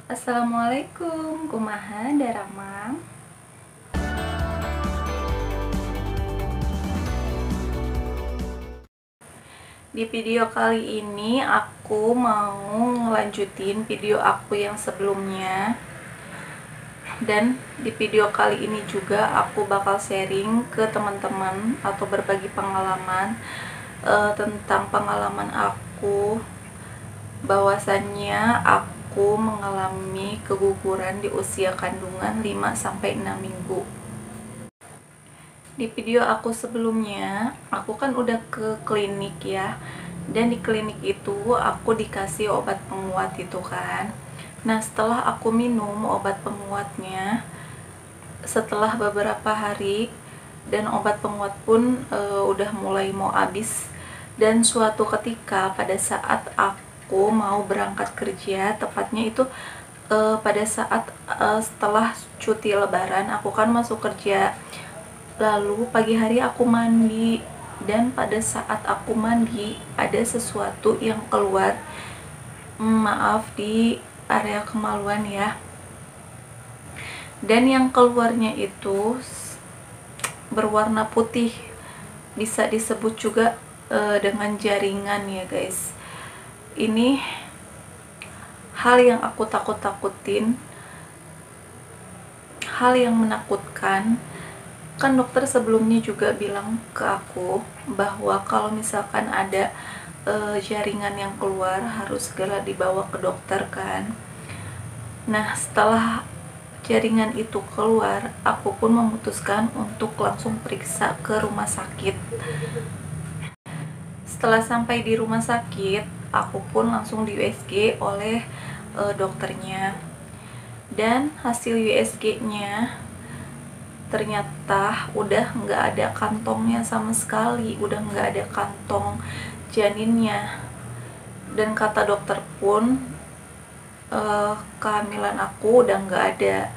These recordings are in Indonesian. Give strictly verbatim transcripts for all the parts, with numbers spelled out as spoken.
Assalamualaikum, kumaha daramang. Di video kali ini aku mau ngelanjutin video aku yang sebelumnya. Dan di video kali ini juga aku bakal sharing ke teman-teman atau berbagi pengalaman uh, tentang pengalaman aku, bahwasannya aku aku mengalami keguguran di usia kandungan lima sampai enam minggu. Di video aku sebelumnya, aku kan udah ke klinik ya. Dan di klinik itu aku dikasih obat penguat itu kan. Nah, setelah aku minum obat penguatnya, setelah beberapa hari dan obat penguat pun e, udah mulai mau habis, dan suatu ketika pada saat aku aku mau berangkat kerja, tepatnya itu uh, pada saat uh, setelah cuti lebaran aku kan masuk kerja. Lalu pagi hari aku mandi, dan pada saat aku mandi ada sesuatu yang keluar, maaf di area kemaluan ya. Dan yang keluarnya itu berwarna putih, bisa disebut juga uh, dengan jaringan ya guys. Ini hal yang aku takut-takutin, hal yang menakutkan. Kan dokter sebelumnya juga bilang ke aku bahwa kalau misalkan ada e, jaringan yang keluar harus segera dibawa ke dokter kan. Nah, setelah jaringan itu keluar, aku pun memutuskan untuk langsung periksa ke rumah sakit. Setelah sampai di rumah sakit, aku pun langsung di U S G oleh e, dokternya. Dan hasil U S G-nya ternyata udah nggak ada kantongnya sama sekali, udah nggak ada kantong janinnya. Dan kata dokter pun e, kehamilan aku udah nggak ada,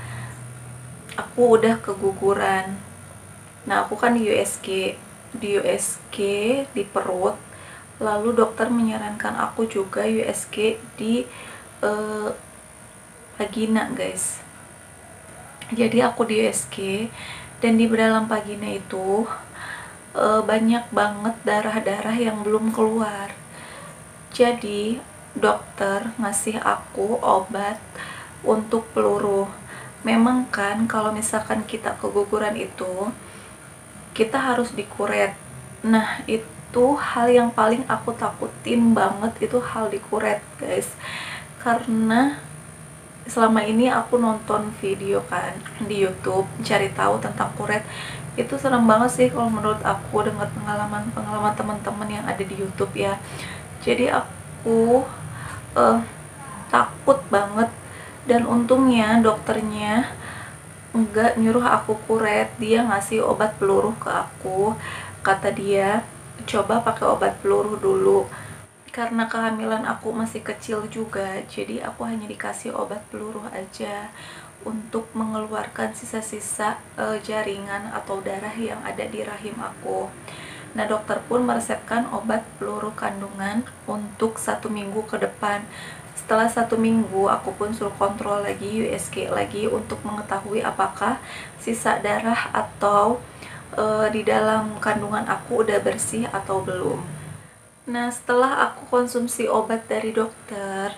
aku udah keguguran. Nah, aku kan di U S G, di U S G di perut. Lalu dokter menyarankan aku juga U S G di uh, vagina guys. Jadi aku di U S G, dan di dalam vagina itu uh, banyak banget darah-darah yang belum keluar. Jadi dokter ngasih aku obat untuk peluru. Memang kan kalau misalkan kita keguguran itu kita harus dikuret. Nah, itu itu hal yang paling aku takutin banget, itu hal dikuret guys. Karena selama ini aku nonton video kan di YouTube cari tahu tentang kuret, itu serem banget sih kalau menurut aku dengar pengalaman-pengalaman teman-teman yang ada di YouTube ya. Jadi aku uh, takut banget, dan untungnya dokternya enggak nyuruh aku kuret, dia ngasih obat peluru ke aku. Kata dia, coba pakai obat peluru dulu, karena kehamilan aku masih kecil juga, jadi aku hanya dikasih obat peluru aja untuk mengeluarkan sisa-sisa e, jaringan atau darah yang ada di rahim aku. Nah, dokter pun meresepkan obat peluru kandungan untuk satu minggu ke depan. Setelah satu minggu aku pun suruh kontrol lagi, U S G lagi, untuk mengetahui apakah sisa darah atau Uh, di dalam kandungan aku udah bersih atau belum. Nah, setelah aku konsumsi obat dari dokter,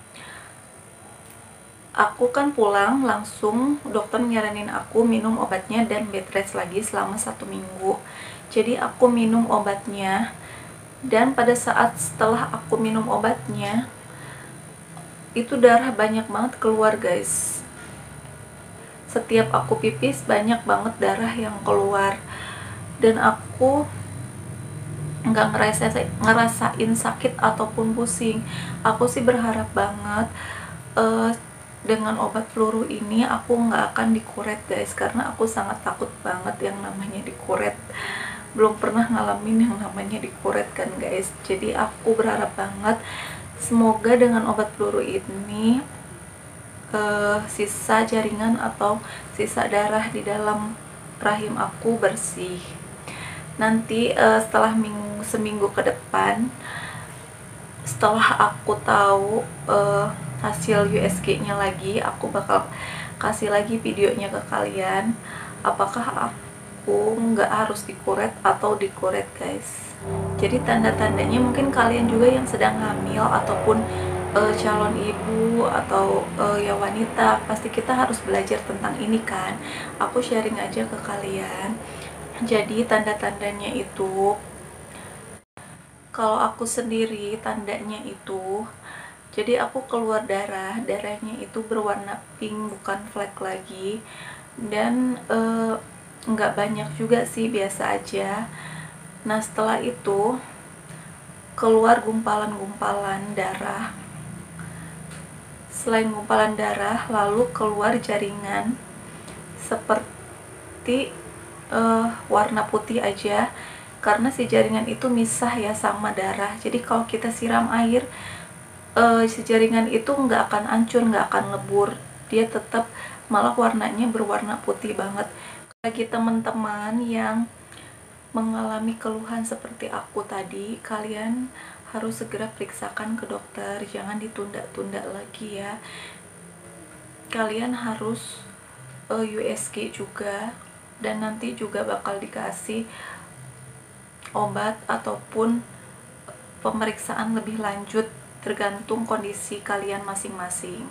aku kan pulang langsung, dokter nyaranin aku minum obatnya dan bed rest lagi selama satu minggu. Jadi aku minum obatnya, dan pada saat setelah aku minum obatnya itu darah banyak banget keluar guys. Setiap aku pipis banyak banget darah yang keluar, dan aku nggak ngerasain, ngerasain sakit ataupun pusing. Aku sih berharap banget uh, dengan obat peluru ini aku nggak akan dikuret guys, karena aku sangat takut banget yang namanya dikuret. Belum pernah ngalamin yang namanya dikuret kan guys. Jadi aku berharap banget semoga dengan obat peluru ini Uh, sisa jaringan atau sisa darah di dalam rahim aku bersih. Nanti uh, setelah minggu, seminggu ke depan, setelah aku tahu uh, hasil U S G-nya lagi. Aku bakal kasih lagi videonya ke kalian, apakah aku nggak harus dikuret atau dikuret guys. Jadi tanda-tandanya mungkin kalian juga yang sedang hamil ataupun uh, calon ibu atau uh, ya wanita, pasti kita harus belajar tentang ini kan. Aku sharing aja ke kalian. Jadi tanda-tandanya itu, kalau aku sendiri tandanya itu, jadi aku keluar darah, darahnya itu berwarna pink, bukan flek lagi, dan uh, nggak banyak juga sih, biasa aja. Nah setelah itu keluar gumpalan-gumpalan darah. Selain gumpalan darah, lalu keluar jaringan seperti uh, warna putih aja, karena si jaringan itu misah ya sama darah. Jadi kalau kita siram air, uh, si jaringan itu nggak akan hancur, nggak akan lebur, dia tetap malah warnanya berwarna putih banget. Bagi teman-teman yang mengalami keluhan seperti aku tadi, kalian harus segera periksakan ke dokter, jangan ditunda-tunda lagi ya. Kalian harus uh, U S G juga, dan nanti juga bakal dikasih obat ataupun pemeriksaan lebih lanjut tergantung kondisi kalian masing-masing.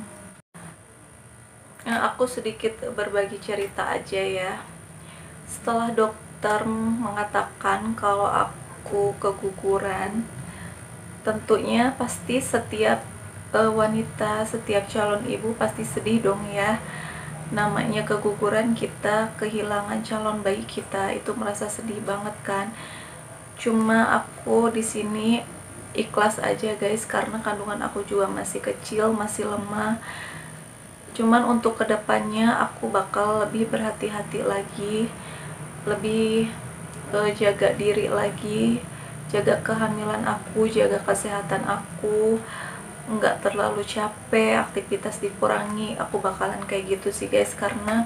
Nah, aku sedikit berbagi cerita aja ya. Setelah dokter dokter mengatakan kalau aku keguguran, tentunya pasti setiap uh, wanita, setiap calon ibu pasti sedih dong ya. Namanya keguguran, kita kehilangan calon bayi kita, itu merasa sedih banget kan. Cuma aku di sini ikhlas aja guys, karena kandungan aku juga masih kecil, masih lemah. Cuman untuk kedepannya aku bakal lebih berhati-hati lagi, lebih uh, jaga diri lagi, jaga kehamilan aku, jaga kesehatan aku, nggak terlalu capek, aktivitas dikurangi. Aku bakalan kayak gitu sih guys, karena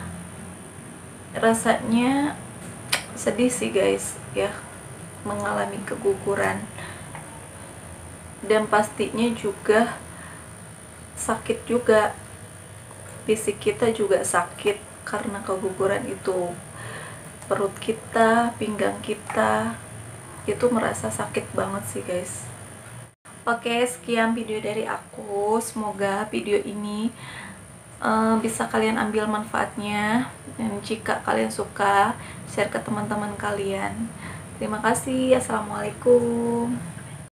rasanya sedih sih guys ya, mengalami keguguran, dan pastinya juga sakit juga, fisik kita juga sakit karena keguguran itu. Perut kita, pinggang kita itu merasa sakit banget sih guys. Oke, sekian video dari aku. Semoga video ini uh, bisa kalian ambil manfaatnya, dan jika kalian suka, share ke teman-teman kalian. Terima kasih. Assalamualaikum.